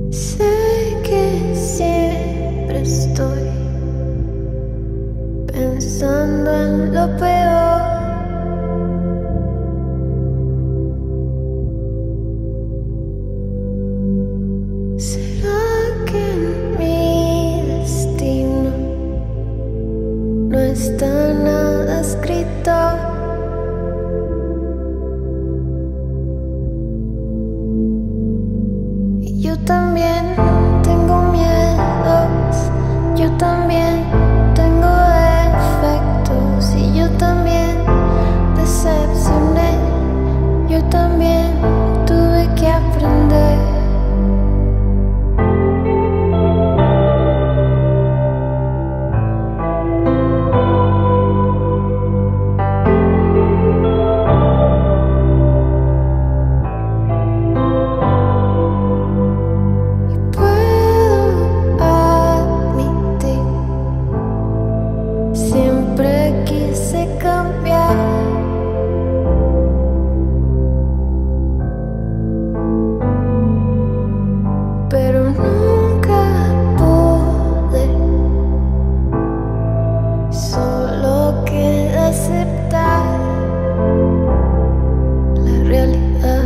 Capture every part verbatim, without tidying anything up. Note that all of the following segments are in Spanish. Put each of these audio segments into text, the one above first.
Sé que siempre estoy pensando en lo peor. ¿Será que mi destino no está nada escrito? Y yo también tengo miedos, yo también tengo defectos, y yo también decepcioné, yo también tuve que aprender. Siempre quise cambiar, pero nunca pude. Solo queda aceptar la realidad,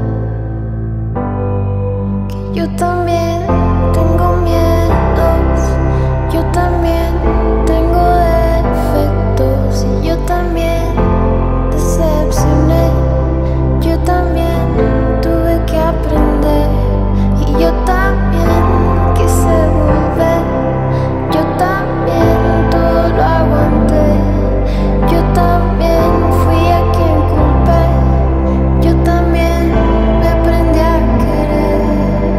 que yo también tengo miedos, yo también tengo defectos, y yo también decepcioné, yo también tuve que aprender, y yo también quise volver, yo también todo lo aguanté, yo también fui a quien culpé, yo también me aprendí a querer.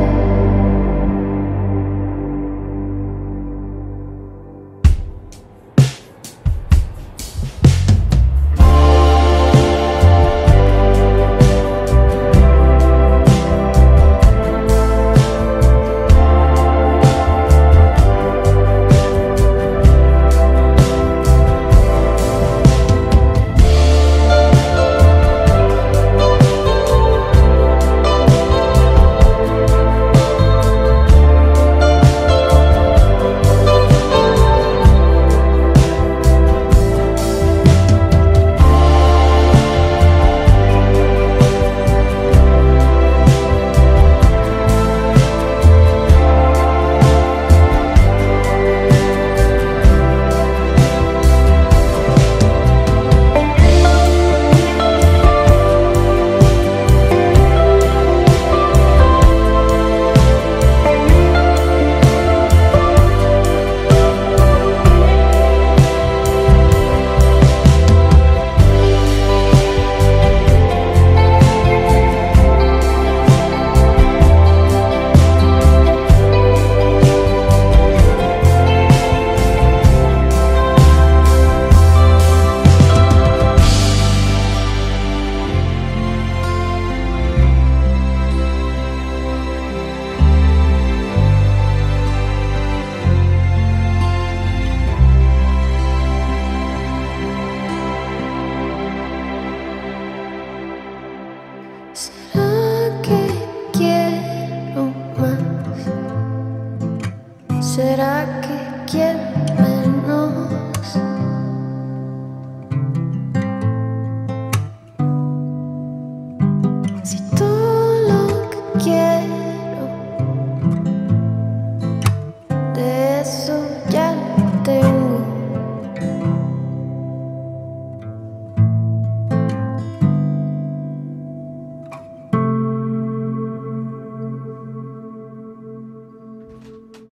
¿Será que quiero más? ¿Será que quiero